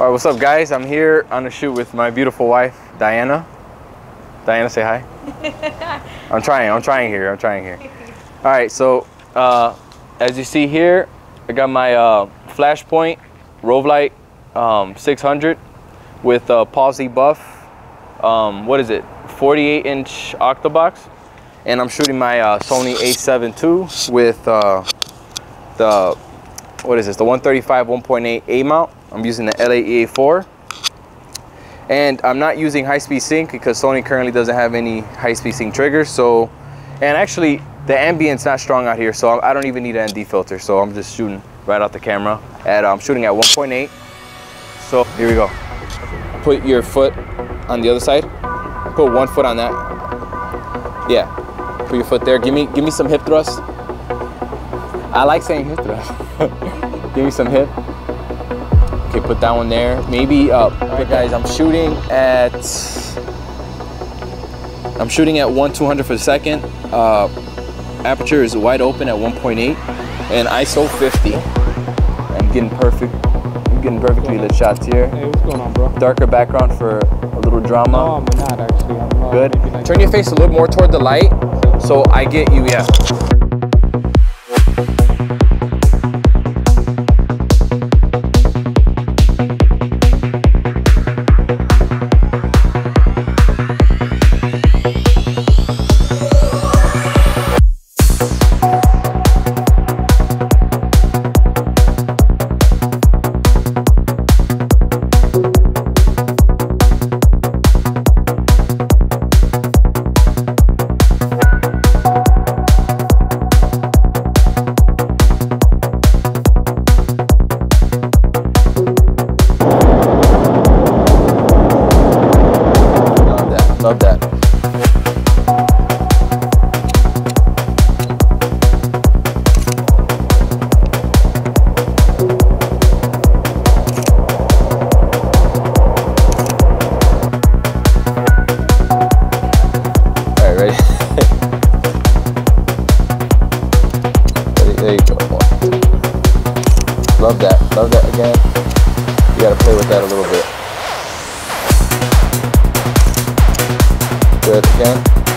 Alright, what's up guys? I'm here on a shoot with my beautiful wife, Diana. Diana, say hi. I'm trying here. Alright, so as you see here, I got my Flashpoint Rovelight 600 with C Buff, what is it, 48-inch Octabox. And I'm shooting my Sony A7ii with the, what is this, the 135 1.8 A mount. I'm using the LAEA4. And I'm not using high-speed sync because Sony currently doesn't have any high-speed sync triggers. So, and actually the ambient's not strong out here, so I don't even need an ND filter. So I'm just shooting right out the camera. I'm shooting at 1.8. So here we go. Put your foot on the other side. Put one foot on that. Yeah, put your foot there. Give me some hip thrust. I like saying hip thrust. Give me some hip. Okay, put that one there. Maybe up. All right, guys, I'm shooting at 1/200 for the second. Aperture is wide open at 1.8 and ISO 50. I'm getting perfectly lit shots here. Hey, what's going on, bro? Darker background for a little drama. No, I'm not actually. Good. Turn your face a little more toward the light so I get you, yeah. Love that. All right, ready? There you go. Love that again. You gotta play with that a little bit. Good again.